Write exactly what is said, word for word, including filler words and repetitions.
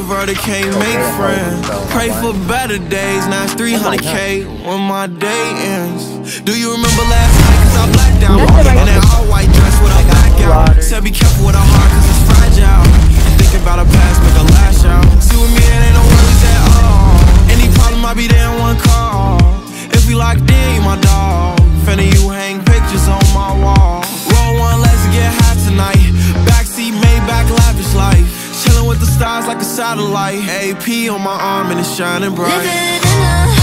introverted, can't make friends. Pray for better days, now it's three hundred K when my day ends. Do you remember last night, cause I blacked out in that all white dress with a back out. Said be careful with a heart cause it's fragile. Think about a past, make a lash out. See with me, it ain't no worries at all. Any problem, I'll be there in one call. If we locked in, you my dog. Finna you hang pictures on my wall. Roll one, let's get high tonight. Backseat, Maybach, lavish life. Chillin' with the stars like a satellite. A P on my arm and it's shining bright. Living in a